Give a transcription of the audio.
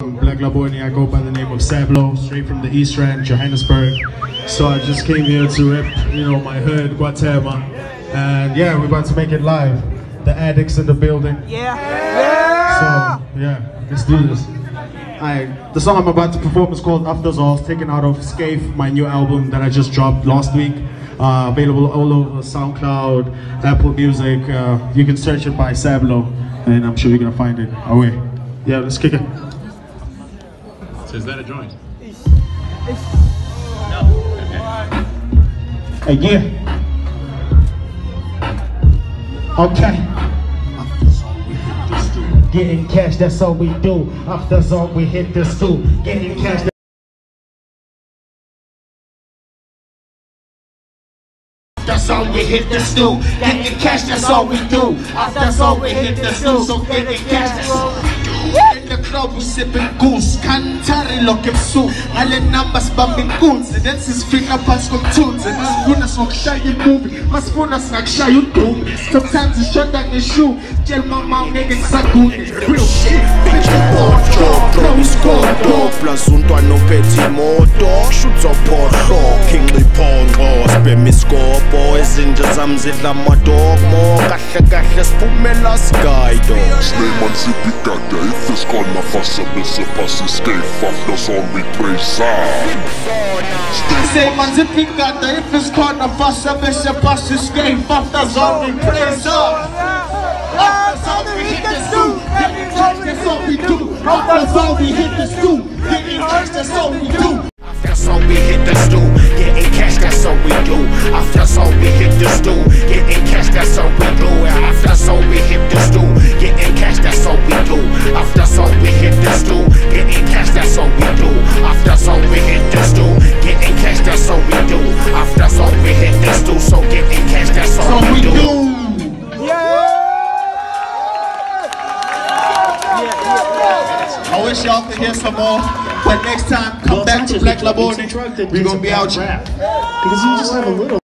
Black Laboni. I go by the name of Sablo, straight from the East Rand, Johannesburg. So I just came here to rep, my hood, Guatemala. And yeah, we're about to make it live. The addicts in the building. Yeah. So yeah, let's do this. The song I'm about to perform is called After All, taken out of Scaife, my new album that I just dropped last week. Available all over SoundCloud, Apple Music. You can search it by Sablo, and I'm sure you're gonna find it. Away. Yeah, let's kick it. So is that a joint? No. Okay. Yeah. Okay. Getting cash, that's all we do. After all, we hit the stool. Getting cash. That's all we hit the stool. Getting cash, that's all we do. After all, we hit the stool. So getting cash, that's all we do. In the club, we sipping goose. Cantare looking so. All the numbers bumping goons. That's his finger pass from tunes. And Maspunas not shy you movie. Maspunas not shy you do. Sometimes it's shot down the shoe. Tell my mom niggas sagoon. Real shit. Bitch, you bought job. Flow score. Plus untwana uphethe imoto. Shoots up or shock. King Lipongo. Spin me score. Boys inja zami zidla amadog. Mo kahle kahle siphumela sigaydo. Slayman sipikade. If it's gonna fuss up, it's a fuss escape. Fuck the song we praise Slayman sipikade. If it's gonna fuss up, it's a fuss escape. Fuck the song we praise That's all we hit the stool. Getting cash, that's all we do. That's all we hit the stool. Getting cash, that's all we do. That's all we hit the stool. Getting cash, that's all we do. After all we hit the stool. Getting cash, that's all we do. After all we hit the stool. Getting cash, that's all we do. After all we hit the stool. Getting cash, that's all we do. After all we hit the stool. Getting cash, that's all we do. After all we hit the stool. So getting cash, that's all we do. I wish y'all could hear some more, but next time come back to Black Laboni. We're gonna be out here. Because you just have a little.